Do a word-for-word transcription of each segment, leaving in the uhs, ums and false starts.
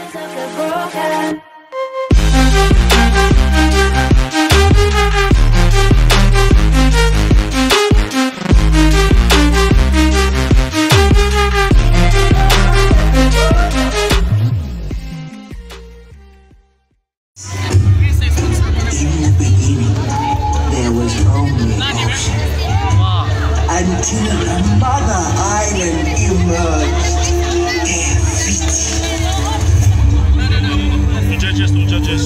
Until the mother island emerged. No judges, no judges.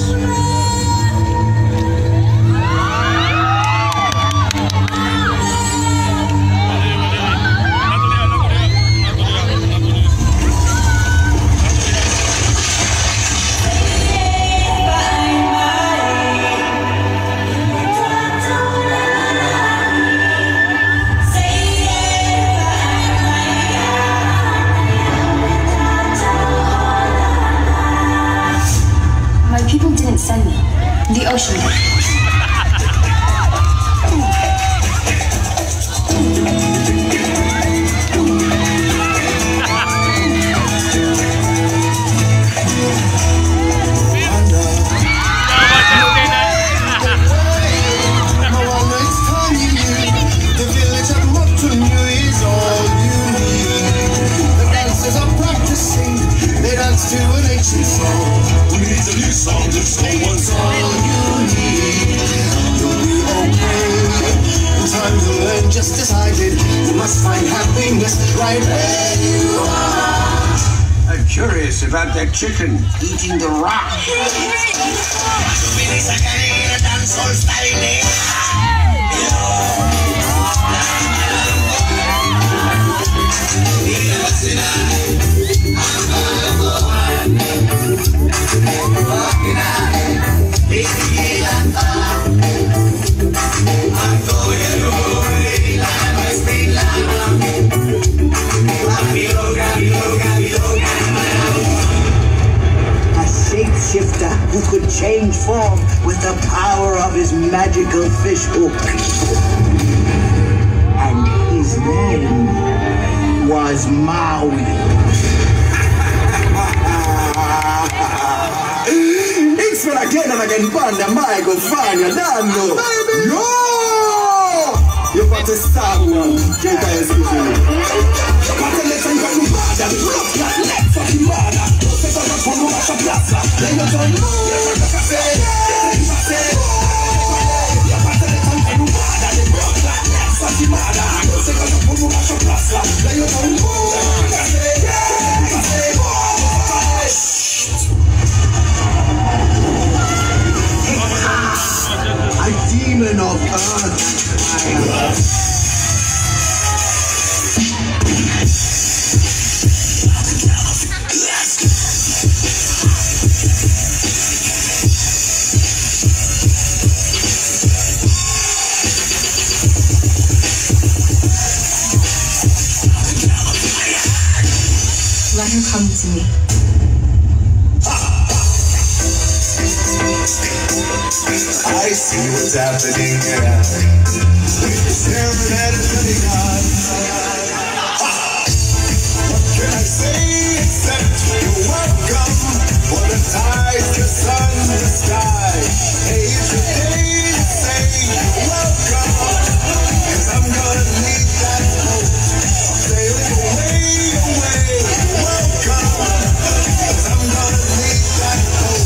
People didn't send me. The ocean did. The village of Moana is all you need. The dancers are practicing. They dance to an ancient song. We need a new song, new song, one song. All you need. You'll be okay. In time you'll learn just as I did. You must find happiness right where you are. I'm curious about that chicken eating the rock. A shapeshifter who could change form with the power of his magical fish hook. And his name was Maui. It's when again and again, Banda, Michael, Fania, Dando. Yo! You're about to stop now. You guys is in it. A demon of earth. Let her come to me. I see what's happening here. Staring at it really hard. What can I say except you're welcome? For the tides, the sun, the sky. Hey, it's a day to say you're welcome. 'Cause I'm gonna need that boat. Sailing away, away, you're welcome. 'Cause I'm gonna need that boat.